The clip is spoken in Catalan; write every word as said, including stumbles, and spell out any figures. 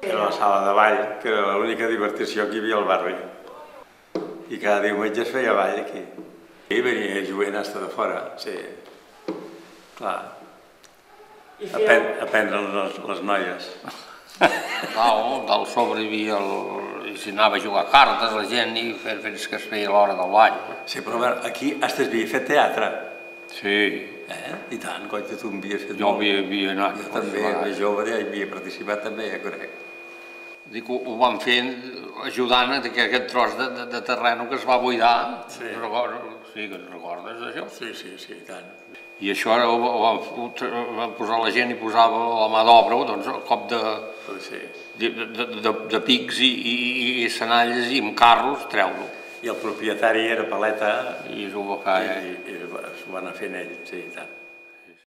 Era la sala de ball, que era l'única divertició que hi havia al barri. I cada diumenge es feia ball aquí. I venia jovent hasta de fora, sí. Clar. Aprendre les, les noies. Dalt, dalt sobre hi havia el... si anava a jugar a cartes la gent i fins que es feia l'hora del ball. Sí, però aquí has havia fet teatre. Sí. Eh? I tant, coita, tu em havies fet jo molt. Jo havia anat. Jo també, més jove, ja hi havia participat també, ja crec. Dic, ho van fer ajudant a aquest tros de, de, de terreno que es va buidar. Sí. Sí, que et recordes d'això? Sí, sí, sí, i tant. I això ho, ho van, van posar la gent i posava la mà d'obra, doncs a cop de, sí. de, de, de, de pics i, i, i senalles i amb carros treu-lo. I el propietari era Paleta. I s'ho va fer, eh? I, i, i s'ho va anar fent ell, sí, i tant.